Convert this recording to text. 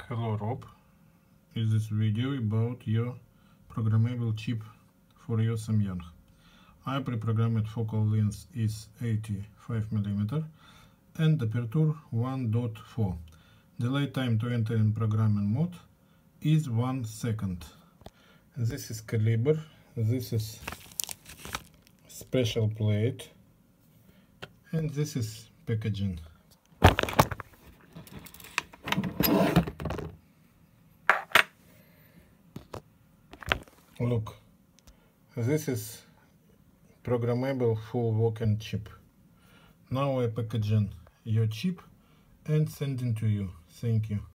Hello Rob, in this video about your programmable chip for your Samyang. I pre-programmed focal length is 85mm and aperture 1.4. Delay time to enter in programming mode is 1 second. This is caliber, this is special plate, and this is packaging. Look, this is programmable full working chip. Now I packaging your chip and sending to you. Thank you.